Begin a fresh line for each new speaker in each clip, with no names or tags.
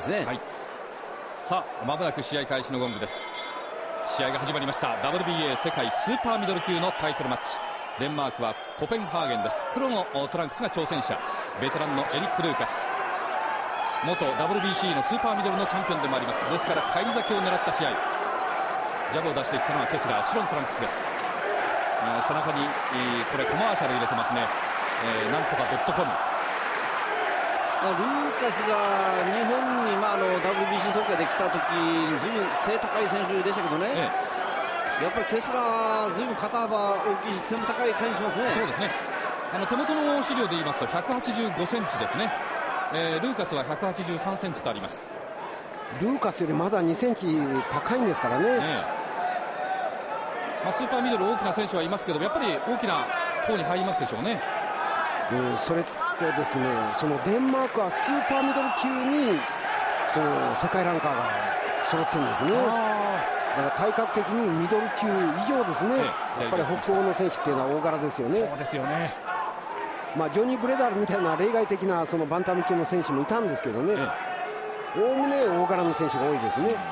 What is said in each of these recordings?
ですね。
はい、さあまもなく試合開始のゴングです。試合が始まりました。 WBA 世界スーパーミドル級のタイトルマッチ。デンマークはコペンハーゲンです。黒のトランクスが挑戦者、ベテランのエリック・ルーカス、元 WBC のスーパーミドルのチャンピオンでもあります。ですから返り咲きを狙った試合、ジャブを出していったのはケスラー、白のトランクスです。背中にこれコマーシャル入れてますね。なんとか.com。
ルーカスが日本に、WBC 総会で来た時に随分背高い選手でしたけどね、やっぱりケスラー、ずいぶん肩幅大きいし、背も高い感じしますね。
そうですね。手元の資料で言いますと185センチですね。ルーカスは183センチとあります。
ルーカスよりまだ2センチ高いんですからね。
スーパーミドル大きな選手はいますけど、やっぱり大きな方に入りますでしょうね。
それとですね、そのデンマークはスーパーミドル級にその世界ランカーが揃ってるんですね。だから体格的にミドル級以上ですね。やっぱり北欧の選手っていうのは大柄ですよね。
そうですよね。
ジョニー・ブレダルみたいな例外的なそのバンタム級の選手もいたんですけどね、おおむね大柄の選手が多いですね。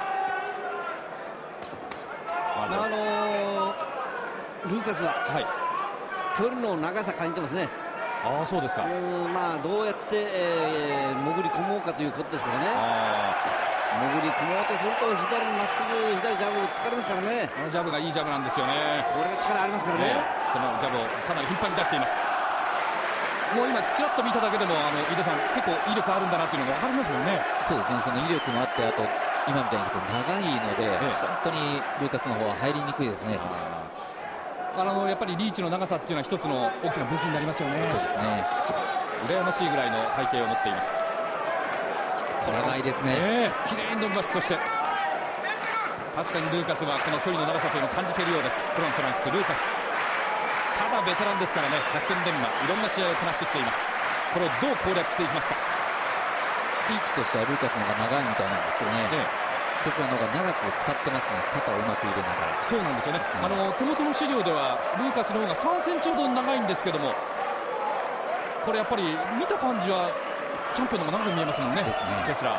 ルーカスは、距離の長さ感じてますね。
そうですか。
どうやって、潜り込もうかということですからね。潜り込もうとすると左にまっすぐ左ジャブ疲れますからね。
このジャブがいいジャブなんですよね。
これが力ありますからね。
そのジャブをかなり頻繁に出しています。もう今ちらっと見ただけでも井出さん、結構威力あるんだなというのが分かりますもんね。
そうですね、その威力もあって、あと今みたいに長いので、本当にルーカスの方は入りにくいですね。
やっぱりリーチの長さっていうのは一つの大きな武器になりますよね。
そうですね。
羨ましいぐらいの体型を持っています。
長いですね。
綺麗に伸びます。そして確かにルーカスはこの距離の長さというのを感じているようです。黒のトランクス、ルーカス、ただベテランですからね。百戦錬磨、いろんな試合をこなしてきています。これをどう攻略していきますか。
リーチとしてはルーカスの方が長いみたいなんですけどね、ケスラーの方が長く使ってますね。肩をうまく入れながら。
そうなんですよね。手元の資料ではルーカスの方が3センチほど長いんですけども、これやっぱり見た感じはチャンピオンの方が長く見えますもんね。ケスラー。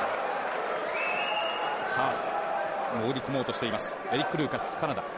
さあ潜り込もうとしています。エリック・ルーカス、カナダ。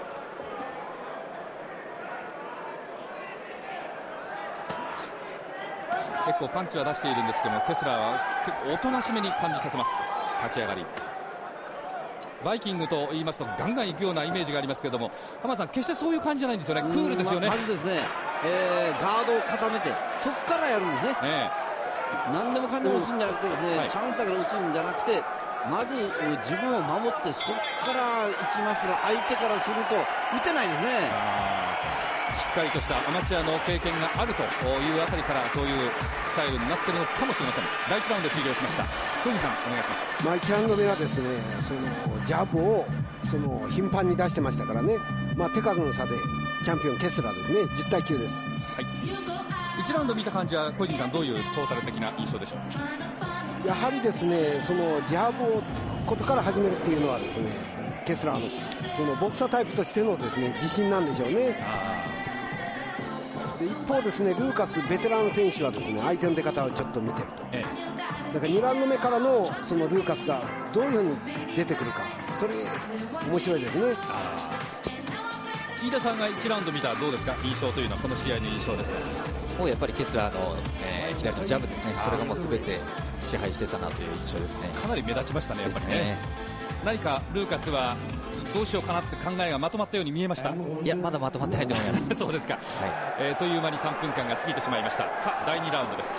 結構パンチは出しているんですけども、ケスラーは結構おとなしめに感じさせます。立ち上がりバイキングと言いますとガンガン行くようなイメージがありますけども、浜田さん、決してそういう感じじゃないんですよね。クールですよね。
まずですね、ガードを固めてそこからやるんですね。何でもかんでも打つんじゃなくてですね、チャンスだから打つんじゃなくて、まず自分を守ってそこから行きますから、相手からすると打てないですね。
しっかりとしたアマチュアの経験があるというあたりからそういうスタイルになっているのかもしれません。第1ラウンド終了しました。小泉さん、お願いします。
1ラウンド目はですね、そのジャブを頻繁に出してましたからね、手数の差でチャンピオンケスラーですね。10対9です。
1ラウンド見た感じは小泉さん、どういうトータル的な印象でしょう。
やはりですね、そのジャブをつくことから始めるっていうのはですね、ケスラーのそのボクサータイプとしてのですね自信なんでしょうね。で一方ですね、ルーカスベテラン選手はですね、相手の出方をちょっと見てると、だから2ラウンド目からのそのルーカスがどういうふうに出てくるか、それ面白いですね。
飯田さんが1ラウンド見たらどうですか、印象というのは。この試合の印象ですが、
もうやっぱりケスラーの、左のジャブですね、それがもう全て支配してたなという印象ですね。
かなり目立ちましたね、やっぱりね。何かルーカスはどうしようかなって考えがまとまったように見えました。
いや、まだまとまってないと思います
そうですか、という間に3分間が過ぎてしまいました。さあ第2ラウンドです。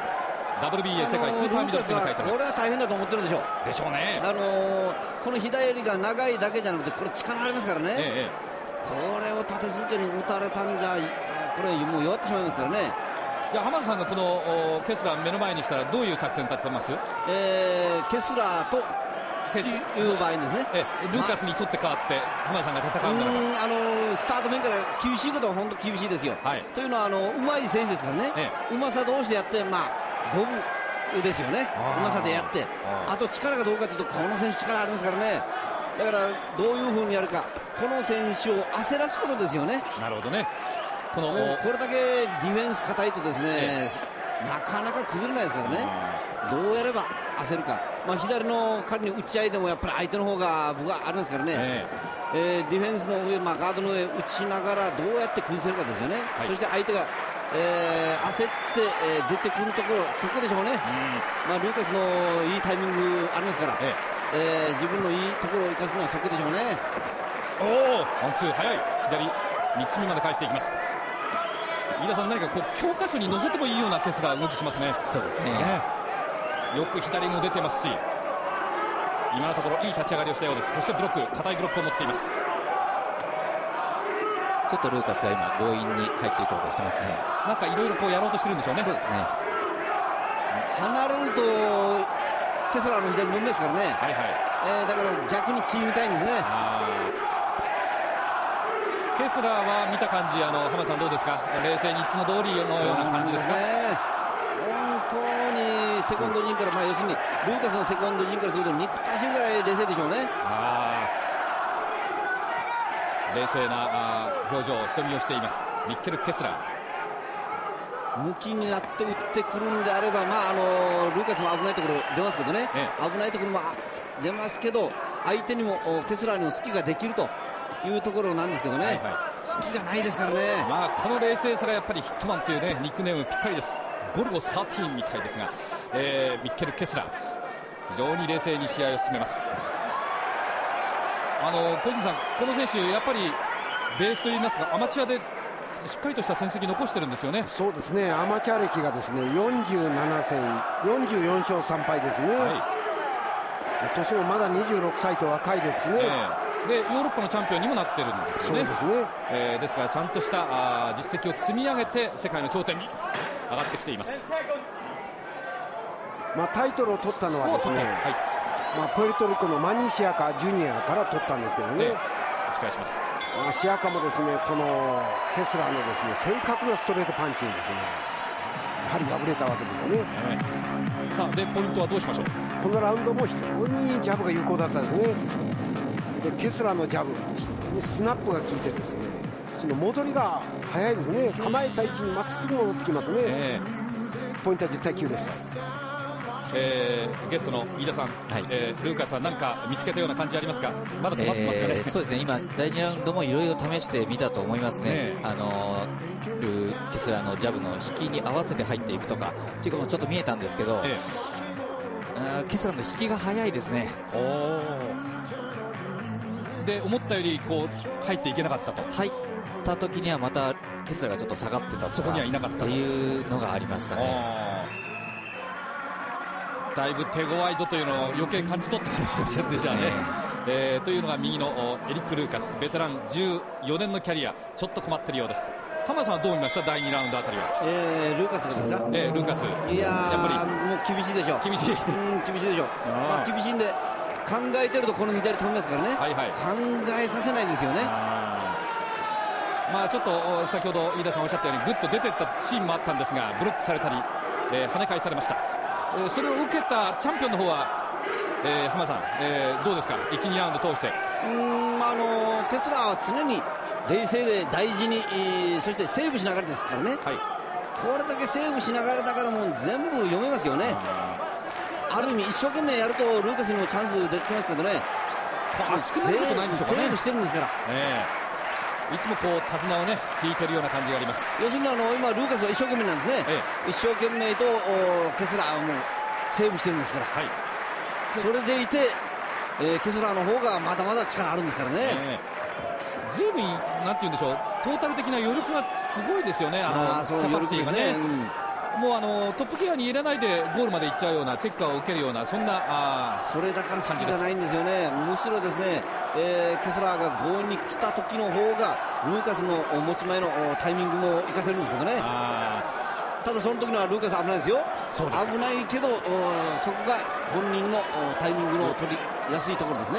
WBA 世界スーパーミドル級のタイトル。
これは大変だと思ってるでしょう。
でしょうね。
この左襟が長いだけじゃなくて、これ力ありますからね、これを立て続けに打たれたんじゃ、これもう弱ってしまいますからね。
じゃあ浜田さんがこのケスラー目の前にしたらどういう作戦立てます？
ケスラーという場合ですね、
ルーカスにとって変わって浜田さんが戦うならば、
スタート面から厳しいことは本当厳しいですよ、というのはうまい選手ですからね、うまさ同士でやって、五分ですよね、うまさでやって、あと力がどうかというと、この選手力ありますからね。だからどういうふうにやるか、この選手を焦らすことですよね。
なるほどね。こ
れだけディフェンス硬いとですね、なかなか崩れないですからね。どうやれば焦るか、左の仮に打ち合いでもやっぱり相手の方が分がありますからね、ディフェンスの上、ガードの上打ちながらどうやって崩せるかですよね、そして相手が、焦って、出てくるところ、そこでしょうね、ルーカスのいいタイミングありますから、自分のいいところを生かすのはそこでしょうね。
ワンツー早い、左3つ目まで返していきます。飯田さん、何かこう教科書に載せてもいいようなケスラー動きしますね。
そうですね、
よく左も出てますし、今のところいい立ち上がりをしたようです。そしてブロック、硬いブロックを持っています。
ちょっとルーカスが今強引に入っていこうとしてますね。
なんかいろいろこうやろうとしてるんでしょうね。
そうですね、
離れるとケスラーの左もみますからね、だから逆にチームみたいんですね。
ケスラーは見た感じ、浜田さんどうですか、冷静にいつも通りのような感じですか。
本当にセコンド陣から、要するにルーカスのセコンド陣からすると憎たしいぐらい冷静でしょうね。
冷静な表情、瞳をしていますミッケル・ケスラー。
向きになって打ってくるんであれば、ルーカスも危ないところ出ますけどね、危ないところも出ますけど、相手にもケスラーにも隙ができるというところなんですけどね、隙がないですからね。
この冷静さがやっぱりヒットマンというねニックネームぴったりです。ゴルゴ13みたいですが、ミッケル・ケスラー非常に冷静に試合を進めます。小泉さん、この選手やっぱりベースといいますかアマチュアでしっかりとした戦績残してるんですよね。
そうですね、アマチュア歴がですね47戦44勝3敗ですね、年もまだ26歳と若いですしね、
でヨーロッパのチャンピオンにもなってるんですよね。
そうですね、
ですからちゃんとした実績を積み上げて世界の頂点に上がってきています。
タイトルを取ったのはですね、プエルトリコのマニシアカジュニアから取ったんですけどね、
打ち返します。
シアカもですねこのケスラーのですね正確なストレートパンチにですねやはり敗れたわけですね。
さあでポイントはどうしましょう。
このラウンドも非常にジャブが有効だったですね。でケスラーのジャブ非常にスナップが効いてですねその戻りが早いですね。構えた位置にまっすぐ戻ってきますね。ポイントは10対9です。
ゲストの飯田さん、ルーカスは何か見つけたような感じありますか。まだ止まってますかね。
そうですね、今第2ラウンドもいろいろ試してみたと思いますね。ケスラーのジャブの引きに合わせて入っていくとかっていうのもちょっと見えたんですけど、ケスラーの引きが早いですね。
で思ったよりこう入っていけなかったと。
入った時にはまたケスラーがちょっと下がってたとか、
そこにはいなかったと
いうのがありましたね。
だいぶ手強いぞというのを余計感じ取ったかもしれませんでしたね。というのが右のエリック・ルーカス、ベテラン14年のキャリア、ちょっと困っているようです。浜田さんはどう見ました、第2ラウンドあたりは。
ルーカスですか。
ルーカス、
いややっぱりもう厳しいでしょう。厳しいでしょう。厳しいんで考えてるとこの左飛びますからね、考えさせないんですよね。
ちょっと先ほど飯田さんおっしゃったようにグッと出ていったシーンもあったんですが、ブロックされたり、跳ね返されました。それを受けたチャンピオンの方は、浜田さん、どうですか、1、2ラウンド通して。
ケスラーは常に冷静で大事に、そしてセーブしながらですからね、これだけセーブしながらだからもう全部読めますよね。ある意味一生懸命やるとルーカスにもチャンス出てきますけどね、
熱くなることないんでしょうかね。
セーブしてるんですから、
いつもこう手綱をね引いてるような感じがあります。
要するに今ルーカスは一生懸命なんですね、一生懸命とケスラーはもうセーブしてるんですから、それでいて、ケスラーの方がまだまだ力あるんですからね。
ずいぶんなんて言うんでしょう、トータル的な余力がすごいですよね。キャパシティがね、もうトップギアに入れないでゴールまで行っちゃうような、チェッカーを受けるような、そんな
それだから隙がないんですよね。むしろですね、ケスラーが強引に来た時の方がルーカスの持ち前のタイミングも活かせるんですけどね。ただその時のはルーカス危ないですよ。危ないけどそこが本人のタイミングの取りやすいところですね。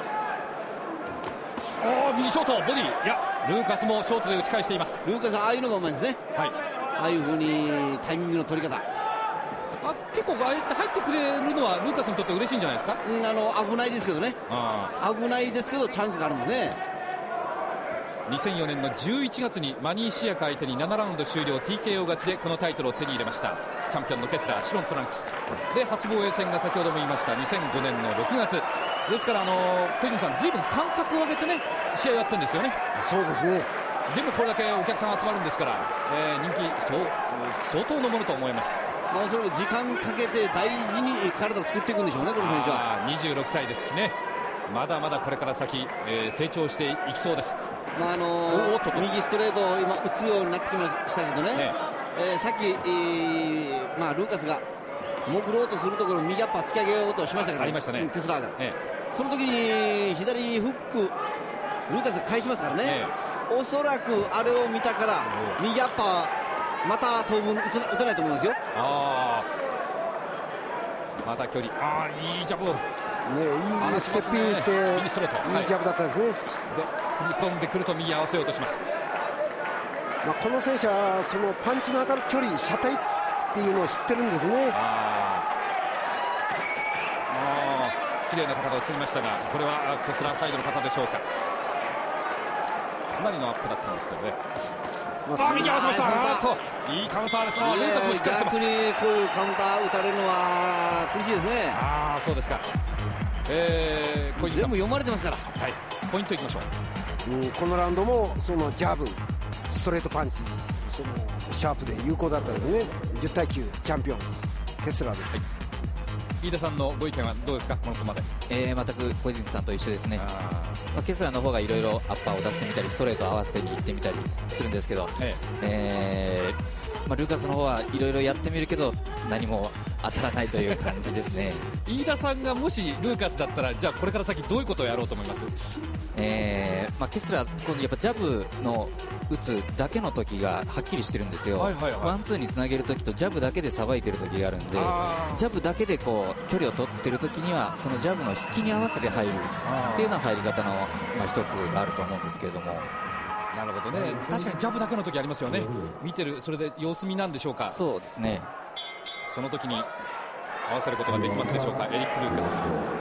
右ショートボディ、いやルーカスもショートで打ち返しています。
ルーカスはああいうのがうまいんですね。ああいう風にタイミングの取り方、
結構ああやって入ってくれるのはルーカスにとって嬉しいんじゃないですか。
危ないですけどね、危ないですけどチャンスがあるんですね。
2004年の11月にマニー・シアカ相手に7ラウンド終了 TKO 勝ちでこのタイトルを手に入れました。チャンピオンのケスラー、シロン・トランクスで初防衛戦が先ほども言いました2005年の6月ですから、小泉さん、ずいぶん間隔を空けてね試合をやってるんですよね。
そうですね。
でもこれだけお客さんが集まるんですから、人気相当のものと思います。
もうそれを時間かけて大事に体を作っていくんでしょうね、この選手は。
26歳ですしね、まだまだこれから先、成長していきそうです。
右ストレートを今打つようになってきましたけどね、さっき、ルーカスが潜ろうとするところ右アッパー突き上げようとしましたから、
ありましたね、
テスラーが、その時に左フックルーカスが返しますからね、おそらくあれを見たから右アッパーまた当分打たないと思いますよ。
また距離、いいジャブを、
いいステップインして、いいジャブだったですね。で
踏み込んでくると右合わせようとします。
この選手はそのパンチの当たる距離、車体っていうのを知ってるんですね。
綺麗な方が映りましたが、これはケスラーサイドの方でしょうか。かなりのアップだったんですけどね。右合わせました。いいカウンターです。
逆にこういうカウンター打たれるのは苦しいですね。
そうですか。
全部読まれてますから、
ポイントいきましょう。
このラウンドもそのジャブ、ストレートパンチ、そのシャープで有効だったですね。10対9チャンピオンケスラーです。
飯田さんのご意見はどうですか、この子まで。
全く小泉さんと一緒ですね。ケスラーの方がいろいろアッパーを出してみたりストレートを合わせにいってみたりするんですけど、ルーカスの方はいろいろやってみるけど何も当たらないという感じですね。
飯田さんがもしルーカスだったら、じゃあこれから先どういうことをやろうと思います？
ケスラーやっぱジャブの打つだけの時がはっきりしてるんですよ。ワンツーにつなげる時とジャブだけでさばいてる時があるんで、ジャブだけでこう距離を取ってる時にはそのジャブの引きに合わせて入るっていうような入り方の、一つがあると思うんですけれども。
なるほどね。確かにジャブだけの時ありますよね。見てる、それで様子見なんでしょうか。
そうですね。
その時に合わせることができますでしょうか。エリック・ルーカス、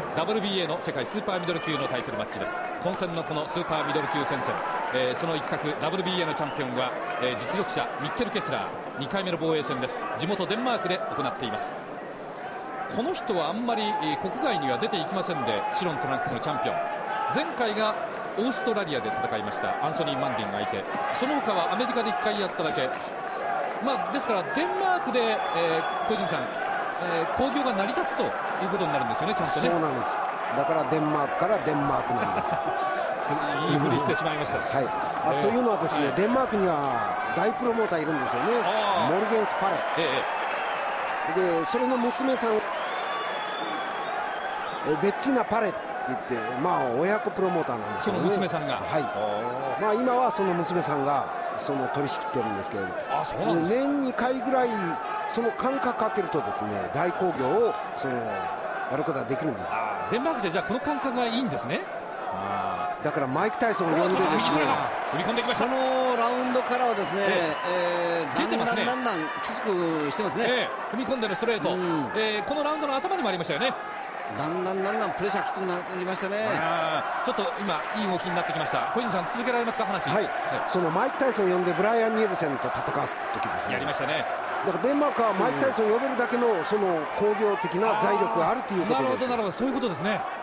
WBA の世界スーパーミドル級のタイトルマッチです。混戦のこのスーパーミドル級戦線、その一角 WBA のチャンピオンは、実力者ミッケル・ケスラー、2回目の防衛戦です。地元デンマークで行っています。この人はあんまり国外には出ていきませんで、シロン・トランクスのチャンピオン、前回がオーストラリアで戦いましたアンソニー・マンディンが相手、その他はアメリカで1回やっただけ、ですからデンマークで、小泉さん、興行が成り立つということになるんですよね、ちゃんとね。
そうなんです。だからデンマークからデンマークなんです。
いいふりしてしまいました。
というのはですね、デンマークには大プロモーターいるんですよね。モルゲンス・パレ、でそれの娘さん、ベッツィナ・パレって言って、親子プロモーターなんですよね。
その娘さんが、
今はその娘さんがその取り仕切ってるんですけれど、年2回ぐらいその間隔かけるとですね、大興行をやることができるんです。
デンマークじゃこの感覚がいいんですね。
だからマイク・タイソンを呼んでですね、
振り込んできました。
このラウンドからはですね、
出てますね。
だんだんきつくしてますね。
踏み込んでのストレート、このラウンドの頭にもありましたよね。
だんだんプレッシャーきつくなりましたね。
ちょっと今いい動きになってきました。小泉さん続けられますか、話。
そのマイク・タイソンを呼んでブライアン・ニエルセンと戦わせた時ですね。
やりましたね。
だからデンマークはマイク・タイソンを呼べるだけのその工業的な財力があるということです。
なるほど、そういうことですね。